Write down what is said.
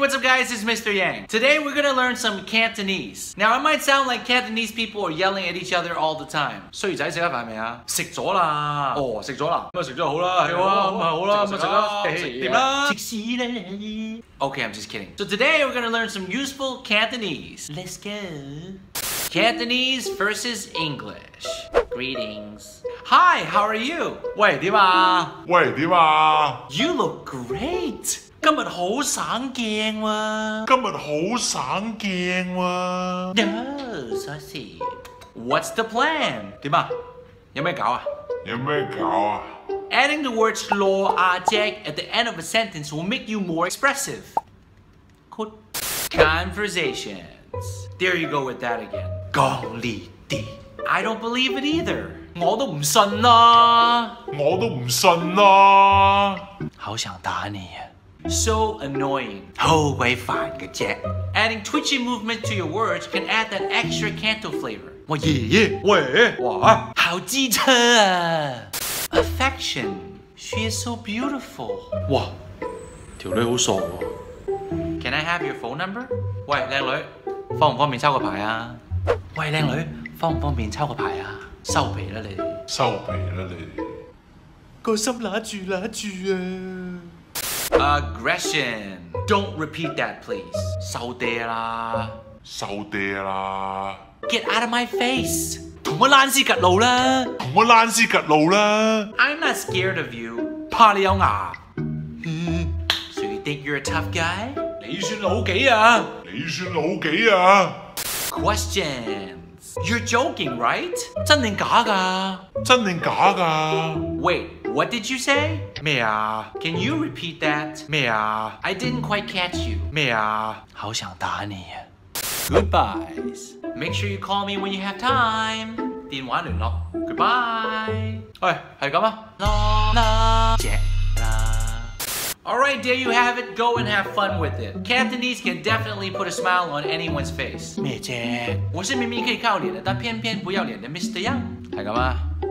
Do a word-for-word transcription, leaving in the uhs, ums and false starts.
what's up guys, it's Mister Yang. Today we're gonna learn some Cantonese. Now it might sound like Cantonese people are yelling at each other all the time. 衰仔食咗飯未啊？食咗啦。哦，食咗啦。咁啊食咗好啦，係啊，咁啊好啦，咁啊食啦，食掂啦。食屎啦你。Okay, I'm just kidding. So today we're gonna learn some useful Cantonese. Let's go. Cantonese versus English. Greetings. Hi, how are you? 喂，點啊？ 喂，點啊？ You look great. 今日好省鏡喎。 今日好省鏡喎。 Yes, I see. What's the plan? 點啊？有咩搞啊？ 有咩搞啊？ Adding the words lo, ah, jack at the end of a sentence will make you more expressive. Good. Conversations. There you go with that again. 講呢啲 I don't believe it either. 我都唔信啦。 我都唔信啦。 好想打你啊！ So annoying. 好鬼煩嘅啫。Adding twitchy movement to your words can add that extra Canto flavor. 我爺爺，喂，哇，好機車啊 ！Affection. She is so beautiful. 哇，條女好傻喎。Can I have your phone number? 喂，靚女，方唔方便抄個牌啊？喂，靚女，方唔方便抄個牌啊？收皮啦你！ 收皮啦你！ 個心揦住揦住啊！ Aggression. Don't repeat that, please. 收嗲啦！ 收嗲啦！ Get out of my face. 同我躝屍趌路啦！ 同我躝屍趌路啦！ I'm not scared of you. 怕你有牙。So you think you're a tough guy? 你算老幾啊？ 你算老幾啊 Questions. You're joking, right? 真定假㗎？ 真定假㗎 Wait, what did you say? 咩啊 Can you repeat that? 咩啊 I didn't quite catch you. 咩啊好想打你啊 Goodbyes. Make sure you call me when you have time. 電話聯絡 Goodbye. 喂，係咁啊？啦啦謝啦。Alright, there you have it. Go and have fun with it. Cantonese can definitely put a smile on anyone's face. 咩啫？我是明明可以靠臉的，但偏偏不要臉的 Mister Yang. 係咁啊？